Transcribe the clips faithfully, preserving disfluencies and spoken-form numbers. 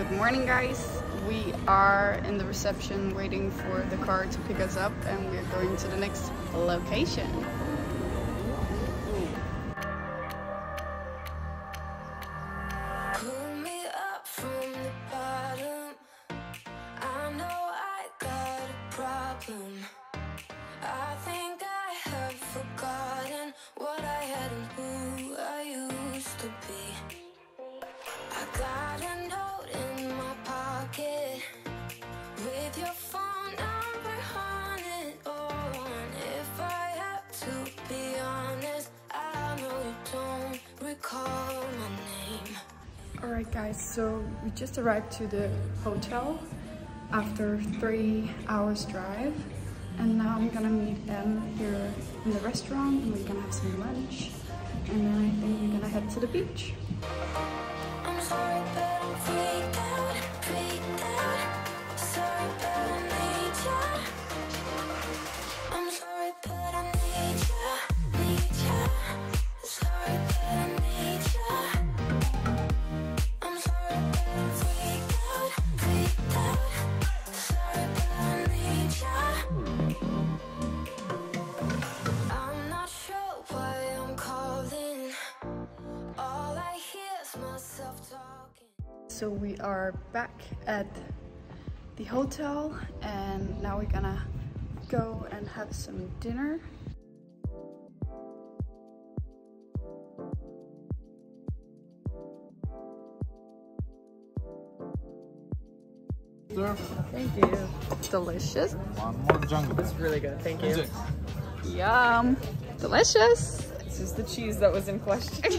Good morning, guys. We are in the reception waiting for the car to pick us up, and we're going to the next location. I think I have forgotten what I had and who I used to be. I got a note in my pocket with your phone number on it. Oh, and if I have to be honest, I know you don't recall my name. Alright guys, so we just arrived to the hotel after three hours drive. And now I'm gonna meet them here in the restaurant, and we're gonna have some lunch, and then I think we're gonna head to the beach. I'm sorry, but I'm freaked out, freaked out. Sorry, but I need ya. I'm sorry, but I need ya, need ya. Sorry, but I need ya. I'm sorry, but I'm freaked out, freaked out. Sorry, but I need ya. I'm not sure why I'm calling. All I hear is myself talking. So we are back at the hotel, and now we're gonna go and have some dinner. Sir, Thank you. Delicious. one more jungle. It's really good, thank you. Yum. Delicious. This is the cheese that was in question.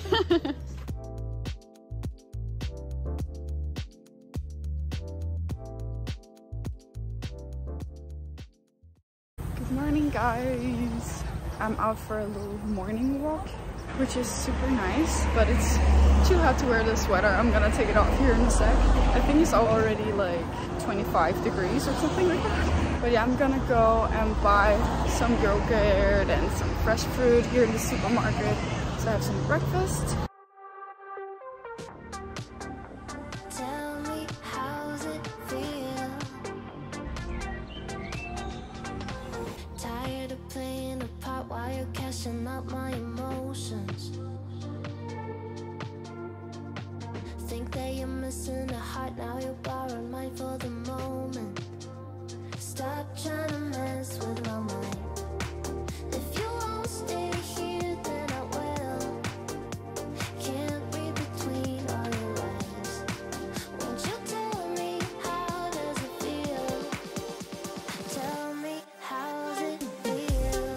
Good morning, guys. I'm out for a little morning walk, which is super nice, but it's too hot to wear the sweater. I'm gonna take it off here in a sec. I think it's already like twenty-five degrees or something like that. But yeah, I'm gonna go and buy some yogurt and some fresh fruit here in the supermarket to have some breakfast. Tell me, how's it feel? Tired of playing a part while you're cashing out my emotions. Think that you're missing a heart, now you're borrowing mine for the moment. Stop trying to mess with my mind. If you won't stay here, then I will. Can't read between all your lines. Won't you tell me, how does it feel? Tell me, how's it feel?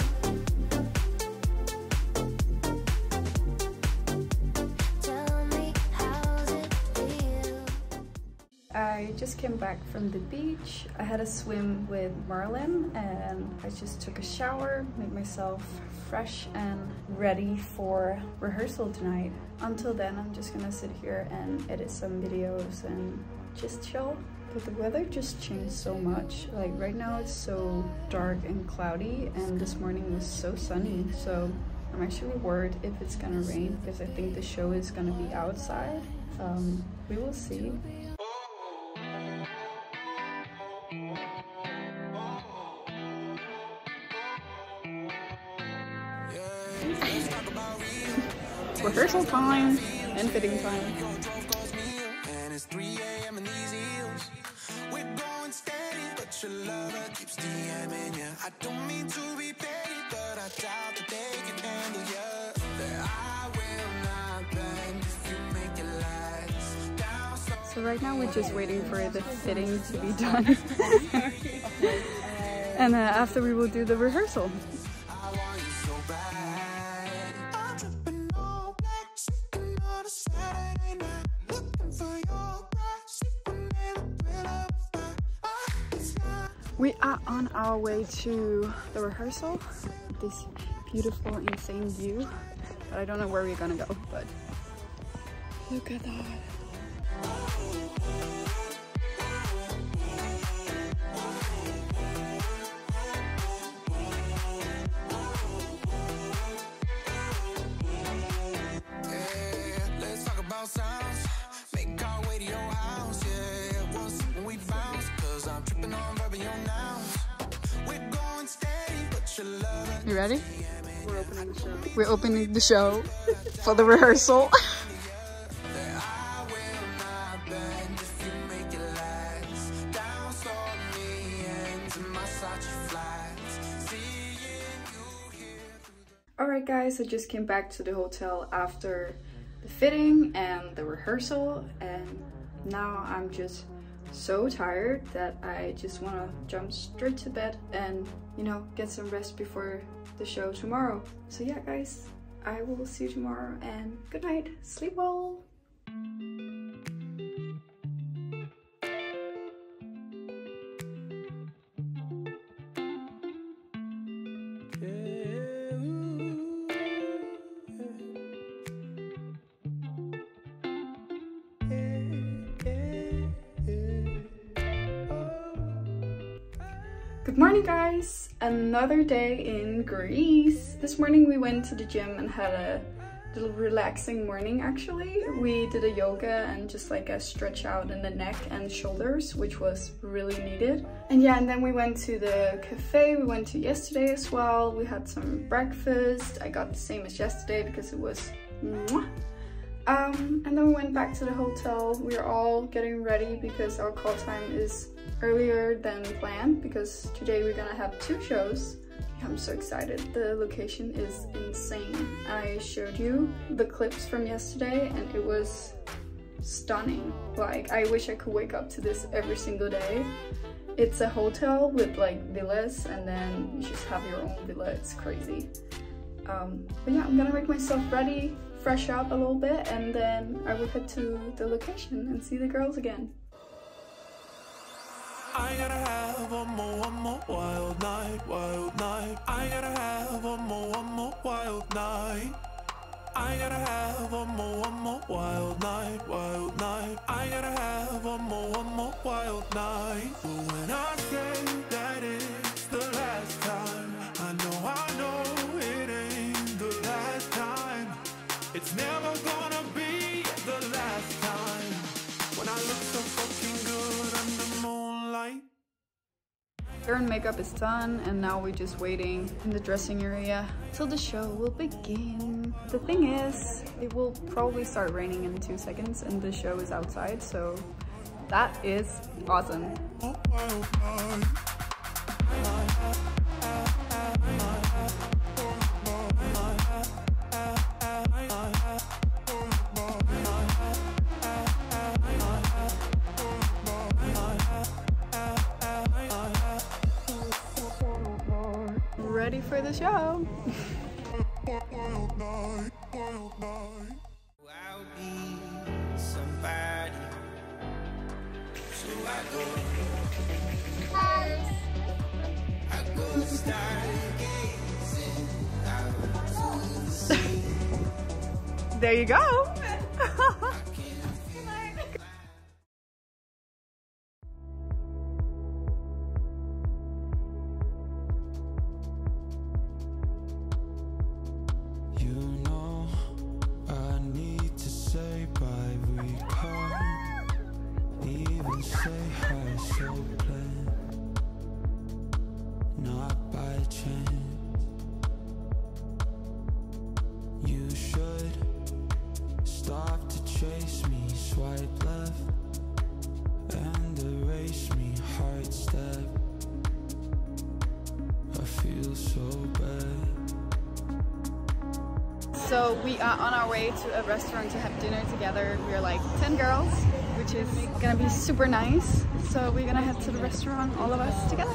Tell me, how's it feel? I just came back from the beach. I had a swim with Merlin, and I just took a shower, made myself fresh and ready for rehearsal tonight. Until then, I'm just gonna sit here and edit some videos and just chill. But the weather just changed so much. Like right now it's so dark and cloudy, and this morning was so sunny. So I'm actually worried if it's gonna rain, because I think the show is gonna be outside. Um, we will see. Rehearsal time and fitting time. And it's three A M in these hills. We're going steady, but your lover keeps DMing ya. I don't mean to be petty, but I doubt that they can handle ya. That I will not bend if you make it last. Down so So right now we're just waiting for the fitting to be done. And uh, after we will do the rehearsal. I want you so bad. I'm tripping all black, sitting on a Saturday night, looking for your breath, sipping in the thrill of a fight. Ah, it's not. We are on our way to the rehearsal. This beautiful, insane view. But I don't know where we're gonna go, but look at that. Yeah, let's talk about sounds. Make our way to your house, yeah. ready? We're opening the show. We're opening the show for the rehearsal. Alright guys, I just came back to the hotel after the fitting and the rehearsal, and now I'm just so tired that I just want to jump straight to bed and, you know, get some rest before the show tomorrow. So yeah guys, I will see you tomorrow, and good night, sleep well. Good morning guys! Another day in Greece. This morning we went to the gym and had a little relaxing morning actually. We did a yoga and just like a stretch out in the neck and shoulders, which was really needed. And yeah, and then we went to the cafe we went to yesterday as well. We had some breakfast. I got the same as yesterday because it was mwah. Um, and then we went back to the hotel. We are all getting ready because our call time is earlier than planned because today we're gonna have two shows. I'm so excited. The location is insane. I showed you the clips from yesterday and it was stunning. Like, I wish I could wake up to this every single day. It's a hotel with like villas, and then you just have your own villa. It's crazy. Um, but yeah, I'm gonna make myself ready, fresh up a little bit, and then I will head to the location and see the girls again. I gotta have one more, one more wild night, wild night. I gotta have one more, one more wild night. I gotta have one more, one more wild night, wild night. I gotta have one more, one more wild night. But when I say that it's the last time, I know, I know it ain't the last time. It's never gonna be the last time. When I look so fucking good under moonlight. Hair and makeup is done, and now we're just waiting in the dressing area till the show will begin. The thing is, it will probably start raining in two seconds and the show is outside, so that is awesome. Ready for the show. I'll be somebody. So I go, I go stargazing out to the sea. There you go. So we are on our way to a restaurant to have dinner together. We're like ten girls, which is gonna be super nice. So we're gonna head to the restaurant, all of us together.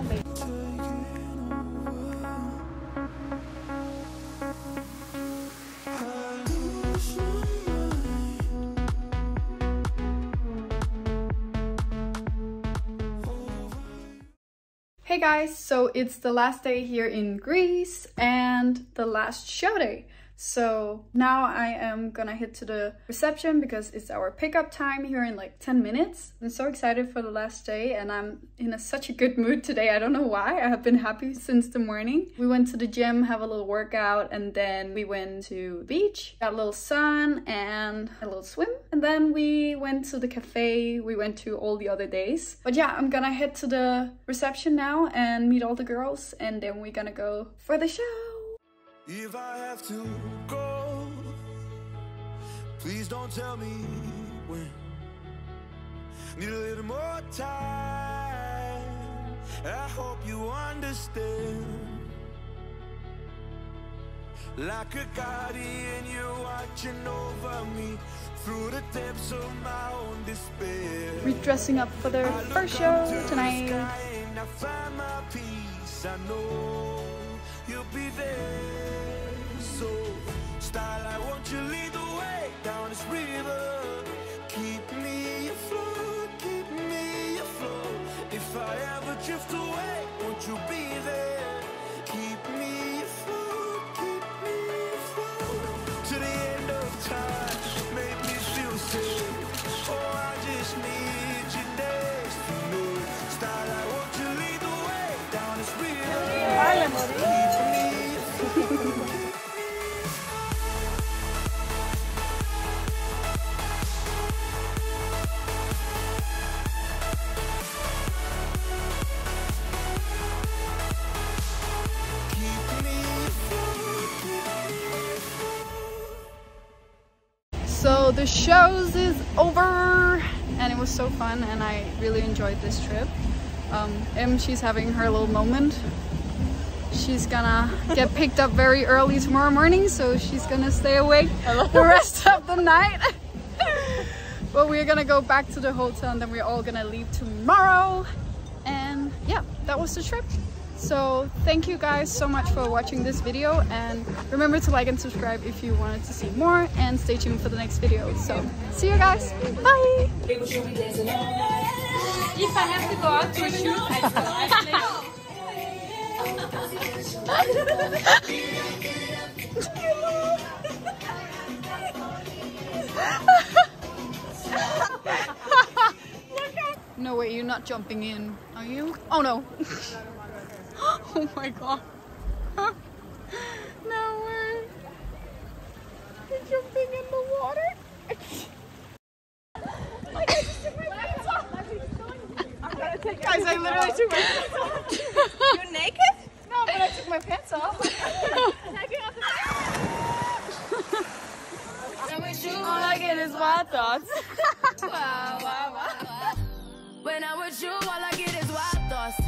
Hey guys, so it's the last day here in Greece and the last show day. So now I am gonna head to the reception because it's our pickup time here in like ten minutes. I'm so excited for the last day and I'm in a, such a good mood today. I don't know why. I have been happy since the morning. We went to the gym, have a little workout, and then we went to the beach, got a little sun and a little swim. And then we went to the cafe we went to all the other days. But yeah, I'm gonna head to the reception now and meet all the girls, and then we're gonna go for the show. If I have to go, please don't tell me when. Need a little more time. I hope you understand. Like a guardian, you're watching over me through the depths of my own despair. We're dressing up for the first show tonight. I find my peace. I know you'll be there. So, Starlight, won't you lead the way down this river? Keep me afloat, keep me afloat. If I ever drift away, won't you be there? Keep me afloat, keep me afloat. To the end of time, make me feel safe. Oh, I just need you next to me. Starlight, won't you lead the way down this river? Keep me afloat. So the shows is over and it was so fun and I really enjoyed this trip. Um, Em, she's having her little moment. She's gonna get picked up very early tomorrow morning, so she's gonna stay awake the rest of the night. But we're gonna go back to the hotel and then we're all gonna leave tomorrow. And yeah, that was the trip. So thank you guys so much for watching this video, and remember to like and subscribe if you wanted to see more, and stay tuned for the next video. So see you guys, bye! If I have to go out to a shoot, I No way, you're not jumping in, are you? Oh no! Oh my god. No way. You're jumping in the water. I just took my pants off. I'm gonna take Guys, I literally took my pants off. You're naked? No, but I took my pants off. All I get is wild thoughts. Wow, wow, wow. When I'm with you, all I get is wild thoughts.